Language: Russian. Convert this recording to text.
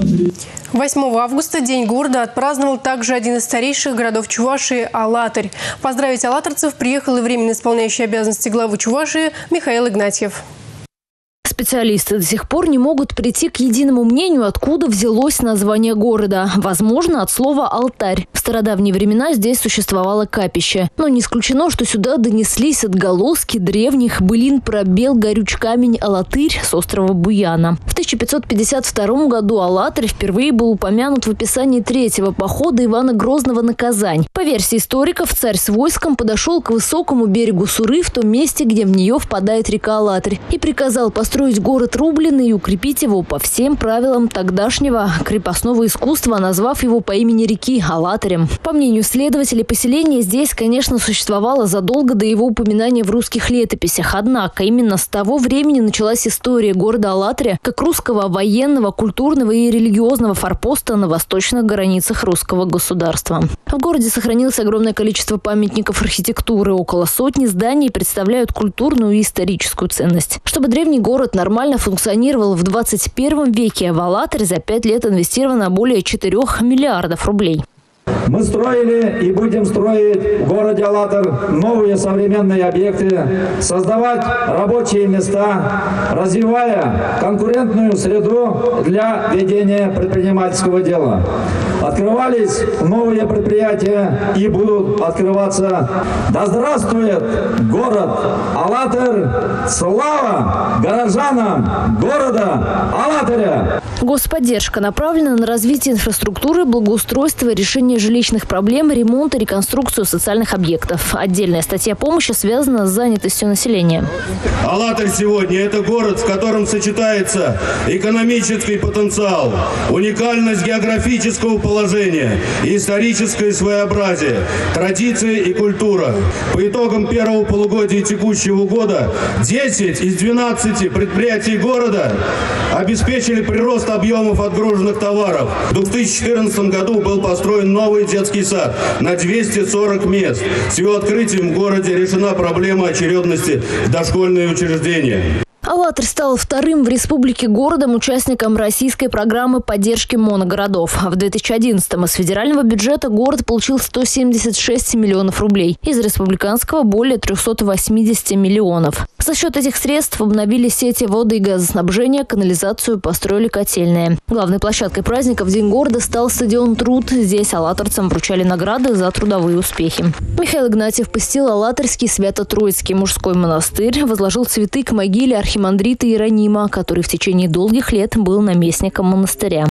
8 августа День города отпраздновал также один из старейших городов Чувашии – Алатырь. Поздравить алатырцев приехал и временно исполняющий обязанности главы Чувашии Михаил Игнатьев. Специалисты до сих пор не могут прийти к единому мнению, откуда взялось название города. Возможно, от слова «алтарь». В стародавние времена здесь существовало капище. Но не исключено, что сюда донеслись отголоски древних былин про бел горюч камень Алатырь с острова Буяна. В 1552 году Алатырь впервые был упомянут в описании третьего похода Ивана Грозного на Казань. По версии историков, царь с войском подошел к высокому берегу Суры в том месте, где в нее впадает река Алатырь, и приказал построить город рубленый и укрепить его по всем правилам тогдашнего крепостного искусства, назвав его по имени реки Алатырем. По мнению следователей, поселение здесь, конечно, существовало задолго до его упоминания в русских летописях. Однако именно с того времени началась история города Алатыря как русского военного, культурного и религиозного форпоста на восточных границах русского государства. В городе сохранилось огромное количество памятников архитектуры. Около сотни зданий представляют культурную и историческую ценность. Чтобы древний город нормально функционировал в 21 веке, в Алатырь за 5 лет инвестировано более 4 миллиардов рублей. Мы строили и будем строить в городе Алатырь новые современные объекты, создавать рабочие места, развивая конкурентную среду для ведения предпринимательского дела. Открывались новые предприятия и будут открываться. Да здравствует город Алатырь! Слава горожанам города Алатыря! Господдержка направлена на развитие инфраструктуры, благоустройство, решение жилищных проблем, ремонт и реконструкцию социальных объектов. Отдельная статья помощи связана с занятостью населения. Алатырь сегодня – это город, в котором сочетается экономический потенциал, уникальность географического положения, историческое своеобразие, традиции и культура. По итогам первого полугодия текущего года 10 из 12 предприятий города обеспечили прирост объемов отгруженных товаров. В 2014 году был построен новый детский сад на 240 мест. С его открытием в городе решена проблема очередности в дошкольные учреждения. Алатырь стал вторым в республике городом, участником российской программы поддержки моногородов. В 2011-м из федерального бюджета город получил 176 миллионов рублей. Из республиканского – более 380 миллионов. За счет этих средств обновили сети воды и газоснабжения, канализацию, построили котельные. Главной площадкой праздника в День города стал стадион «Труд». Здесь алатырцам вручали награды за трудовые успехи. Михаил Игнатьев посетил Алатырский Свято-Троицкий мужской монастырь, возложил цветы к могиле архимандрита Иеронима, который в течение долгих лет был наместником монастыря.